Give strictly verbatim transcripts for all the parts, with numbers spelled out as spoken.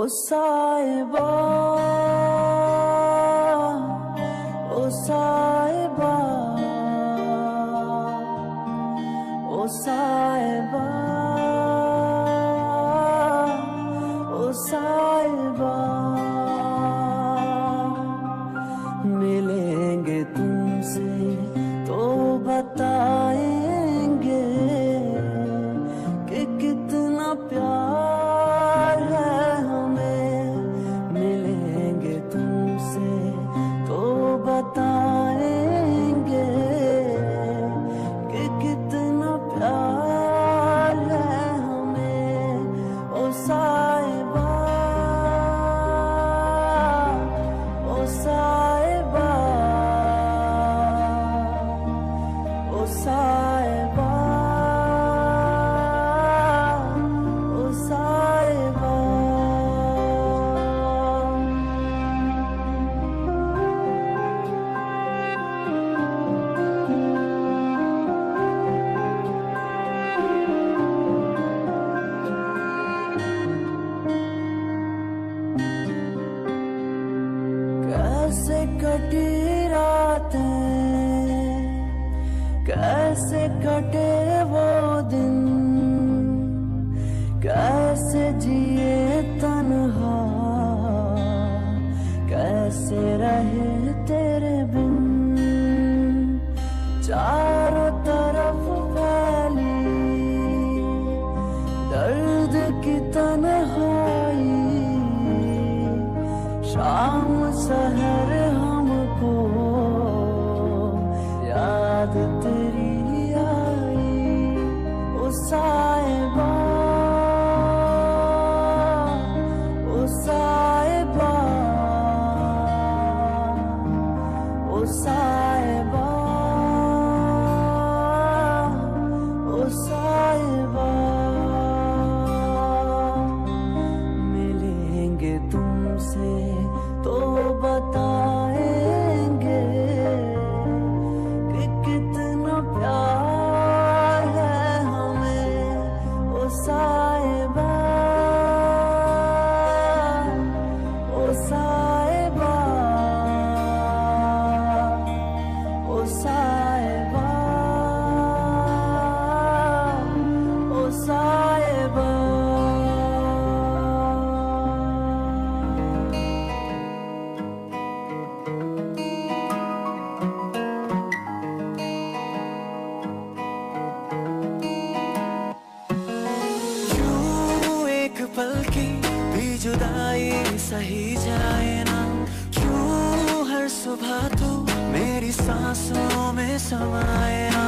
ओ साहिबा, ओ साहिबा, ओ साहिबा, ओ साहिबा। मिलेंगे तुमसे तो बताएंगे कि कितना प्यार है हमें। मिलेंगे तुमसे तो बताएंगे कि कितना प्यार है हमें। ओ साहिबा, ओ साहिबा, ओ साहिबा, ओ साहिबा। कैसे कटी रातें, कैसे कटे वो दिन, कैसे जिए तन्हा, कैसे रहे तेरे बिन। चारों तरफ फैली दर्द की तन्हाई, शाम सहर हमको याद तेरी आई। ओ साहिबा, ओ साहिबा, ओ साहिबा, ओ साहिबा। मिलेंगे तुमसे तो बताएंगे कि कितना प्यार है हमें। ओ साहिबा, ओ साहिबा, ओ साहिबा, ओ साहिबा। पल की भी जुदाई सही जाए ना, क्यों हर सुबह तू मेरी सांसों में समाए ना।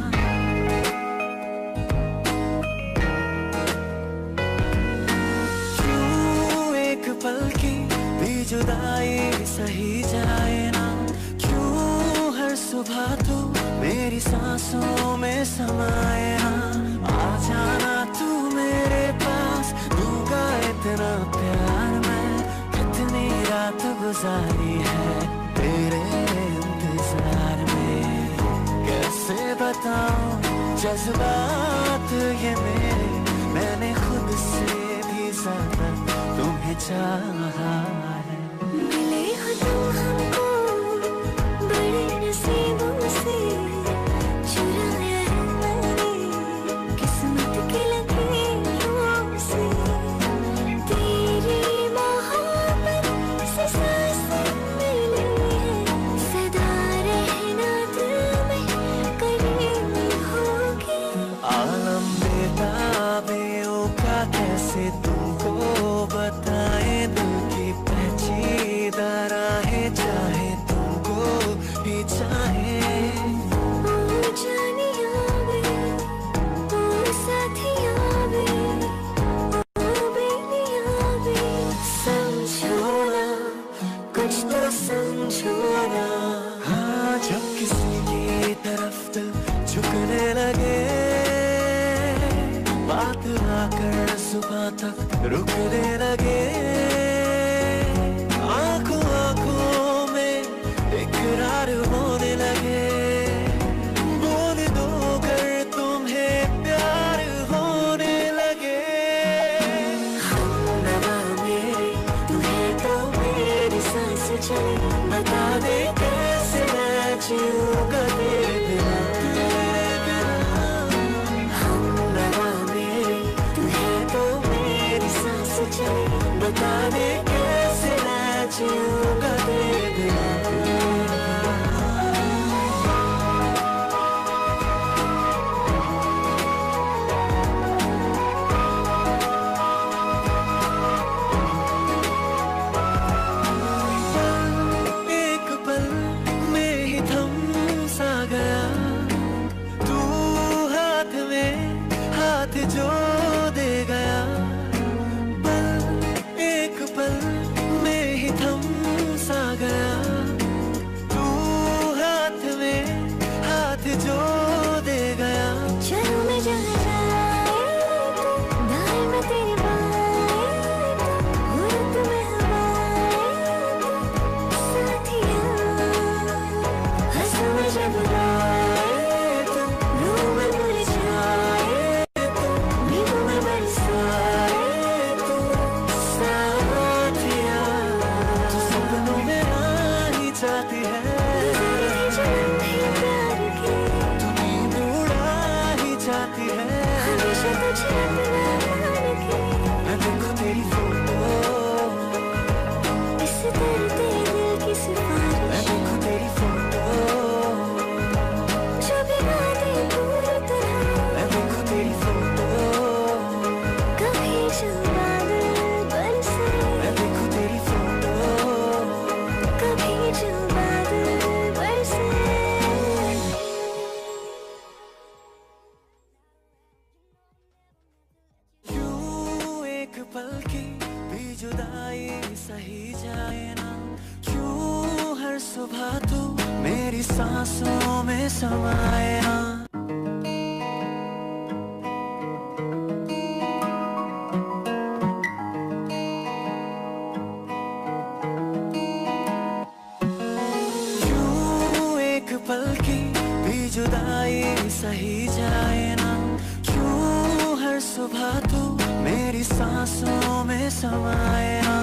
क्यों एक पल की भी जुदाई सही जाए ना, क्यों हर सुबह तू मेरी सांसों में समाए ना। आ जाना तू मेरे पास, दूंगा इतना प्यार मैं, कितनी रात गुजारी है तेरे इंतजार में। कैसे बताऊं जज्बात ये मेरे, मैंने खुद से भी ज्यादा तुम्हें चाहा है। मिले हो तुम हमको बड़े नसीबों से, चुराया है मैंने किस्मत की लकीरों से। तेरी मोहब्बत से सांसें मिली है, सदा रहना दिल में करीब होगी। आलम बेताबियों का कैसे तुमको बताए, दिल की पेचीदा राहें चाहे तुमको भी चाहे। ओ जानिया वे, ओ साथिया वे, ओ बेलिया वे, समझो ना कुछ तो समझो ना। हाँ, जब किसी की तरफ दिल झुकने लगे, बात आकर सुबह तक रुकने लगे। आंखों आंखों में इकरार होने लगे, बोल दो कर तुम्हें प्यार होने लगे। हम नवा मेरे चले, बता दे कैसे मैं जीऊंगा तेरे बिना, तेरे बिना। हम लगाने तू है तो मेरी सांस चले, बता दे कैसे मैं जीऊंगा तेरे बिना, तेरे बिना। जो दे गया पल, एक पल में ही थम सा गया, तू हाथ में हाथ जो दे गया। चलो मैं जहाँ जाए तो दाएं में तेरी बाएं तो उड़त में हवाएं तो साथिया, हंसू मैं जब गाए तो रूह में मुरझाए तो भीगू मैं बरसाए तो साथिया। तू सपनों में आनी चाहती है, जन्म भी प्यार के तू नींद उड़ा ही चाहती है। हमेशा तुझे अपना रखे, मैं देखूं तेरी फोटो, इस दर्द दिल की मैं सिफारिश, देखूं तेरी फोटो, जो भिगा दे पूरी तरह। मैं देखूं तेरी फोटो, कभी जब बादल बरसे, मैं देखूं तेरी फोटो। कभी जब बादल बरसे। क्यों एक पल की भी जुदाई सही जाए ना, क्यों हर सुबह तू मेरी सांसों में समाए ना। क्यों एक पल की भी जुदाई सही जाए ना, क्यों हर सुबह तू मेरी सांसों में समाए ना।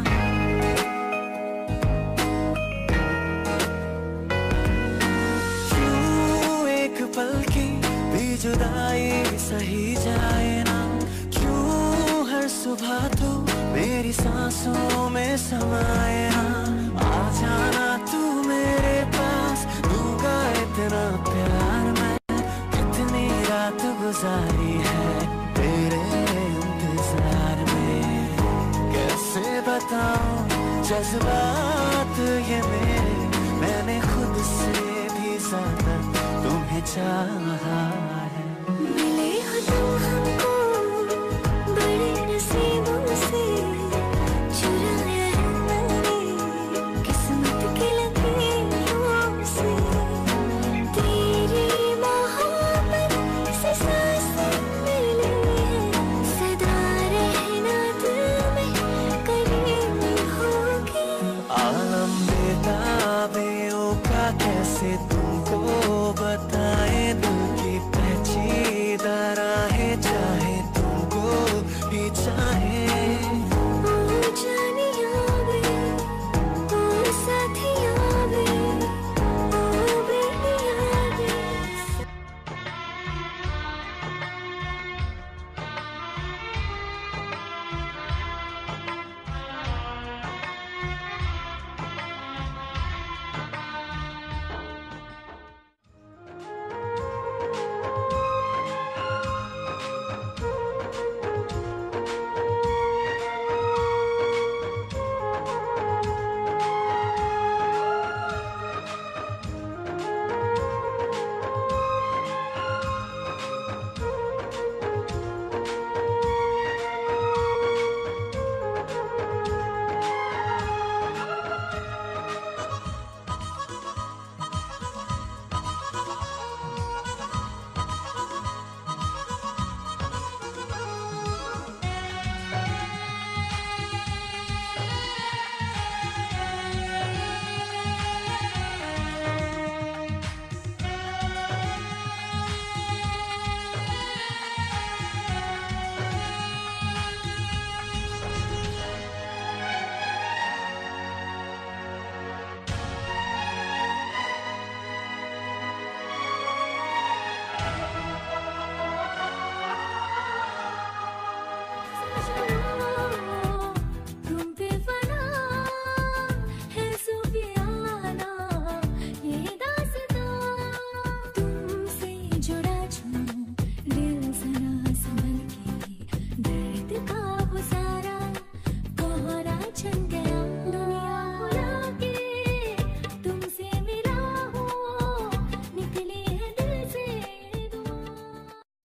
क्यों एक पल की भी जुदाई सही जाए ना, क्यों हर सुबह तू मेरी सांसों में समाए ना। आ जाना तू मेरे पास, दूंगा इतना प्यार मैं, कितनी रात गुजारी है तेरे इंतजार में। कैसे बताऊं जज्बात ये मेरे, मैंने खुद से भी ज्यादा तुम्हें चाहा है। मिले हो तुम हमको बड़े नसीबों से, चुराया है मैंने किस्मत की लकीरों से। तेरी मोहब्बत से सांसें मिली है, सदा रहना दिल में करीब होगी। आलम बेताबियों का कैसे तुमको बता